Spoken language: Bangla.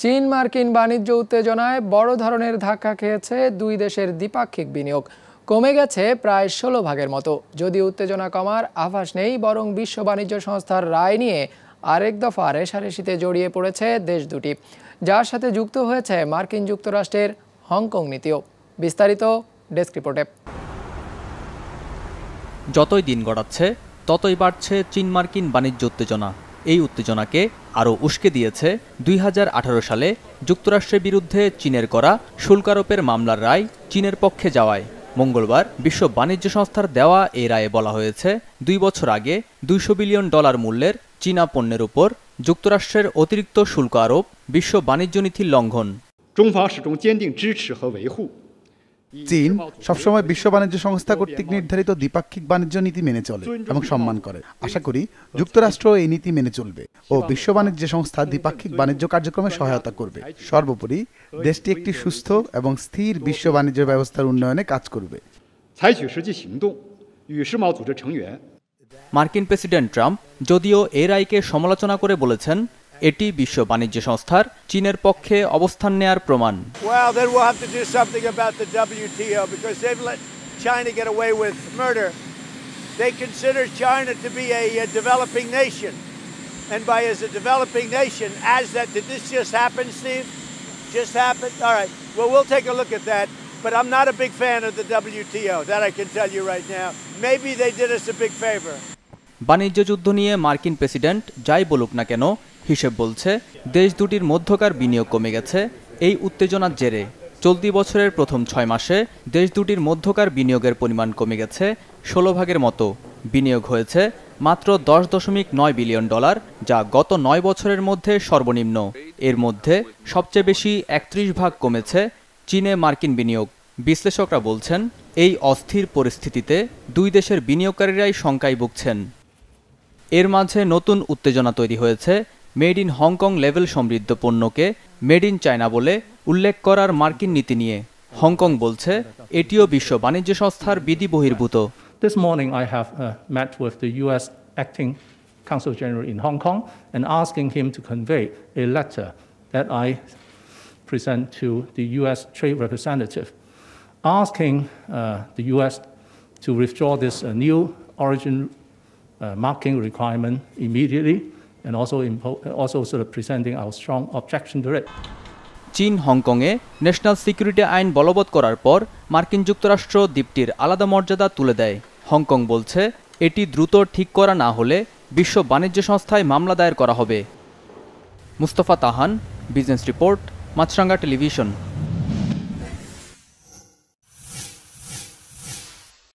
চীন মার্কিন বাণিজ্য উত্তেজনায় বড় ধরনের ধাক্কা খেয়েছে দুই দেশের দ্বিপাক্ষিক বিনিয়োগ। কমে গেছে প্রায় ১৬ ভাগের মতো। যদি উত্তেজনা কমার আভাস নেই, বরং বিশ্ব বাণিজ্য সংস্থার রায় নিয়ে আরেক দফা রেষারেষিতে জড়িয়ে পড়েছে দেশ দুটি, যার সাথে যুক্ত হয়েছে মার্কিন যুক্তরাষ্ট্রের হংকং নীতিও। বিস্তারিত ডেস্ক রিপোর্টে। যতই দিন গড়াচ্ছে ততই বাড়ছে চীন মার্কিন বাণিজ্য উত্তেজনা। এই উত্তেজনাকে আরও উস্কে দিয়েছে ২০১৮ সালে যুক্তরাষ্ট্রের বিরুদ্ধে চীনের করা শুল্ক আরোপের মামলার রায় চীনের পক্ষে যাওয়ায়। মঙ্গলবার বিশ্ব বাণিজ্য সংস্থার দেওয়া এই রায়ে বলা হয়েছে, ২ বছর আগে $২০০ বিলিয়ন মূল্যের চীনা পণ্যের উপর যুক্তরাষ্ট্রের অতিরিক্ত শুল্ক আরোপ বিশ্ব বাণিজ্য নীতির লঙ্ঘন। চীন সবসময় বিশ্ব বাণিজ্য সংস্থা কর্তৃক নির্ধারিত দ্বিপাক্ষিক বাণিজ্য নীতি মেনে চলে এবং সম্মান করে। আশা করি যুক্তরাষ্ট্র এই নীতি মেনে চলবে ও বিশ্ব বাণিজ্য সংস্থা দ্বিপাক্ষিক বাণিজ্য কার্যক্রমে সহায়তা করবে। সর্বোপরি দেশটি একটি সুস্থ এবং স্থির বিশ্ব বাণিজ্য ব্যবস্থার উন্নয়নে কাজ করবে। মার্কিন প্রেসিডেন্ট ট্রাম্প যদিও এই রায়কে সমালোচনা করে বলেছেন, এটি বিশ্ব বাণিজ্য সংস্থার চীনের পক্ষে অবস্থান নেয়ার প্রমাণ। But I'm not a big fan of the WTO, that I can tell you right now. Maybe they did us a big favor. বাণিজ্য যুদ্ধ নিয়ে মার্কিন প্রেসিডেন্ট যাই বলুক না কেন, হিসেব বলছে দেশ দুটির মধ্যকার বিনিয়োগ কমে গেছে এই উত্তেজনার জেরে। চলতি বছরের প্রথম 6 মাসে দেশ দুটির মধ্যকার বিনিয়োগের পরিমাণ কমে গেছে 16 ভাগের মতো। বিনিয়োগ হয়েছে মাত্র $10.9 বিলিয়ন, যা গত 9 বছরের মধ্যে সর্বনিম্ন। এর মধ্যে সবচেয়ে বেশি 31 ভাগ কমেছে চীনে মার্কিন বিনিয়োগ। বিশ্লেষকরা বলছেন, এই অস্থির পরিস্থিতিতে দুই দেশের বিনিয়োগকারীরাই শঙ্কায় ভুগছেন। এর মাঝে নতুন উত্তেজনা তৈরি হয়েছে মেড ইন হংকং লেভেল সমৃদ্ধ পণ্যকে মেড ইন চায়না বলে উল্লেখ করার মার্কিন নীতি নিয়ে। হংকং বলছে এটিও বিশ্ব বাণিজ্য সংস্থার বিধি বহির্ভূত। This morning I have met with the US Acting Consul General in Hong Kong and asking him to convey a letter that I present to the US Trade Representative, asking the US to withdraw this new origin marking requirement immediately, and also sort of presenting our strong objection to it. চীন হংকংয়ে ন্যাশনাল সিকিউরিটি আইন বলবৎ করার পর মার্কিন যুক্তরাষ্ট্র দ্বীপটির আলাদা মর্যাদা তুলে দেয়। হংকং বলছে এটি দ্রুত ঠিক করা না হলে বিশ্ব বাণিজ্য সংস্থায় মামলা দায়ের করা হবে। মুস্তফা তাহান, বিজনেস রিপোর্ট, মাছরাঙ্গা টেলিভিশন।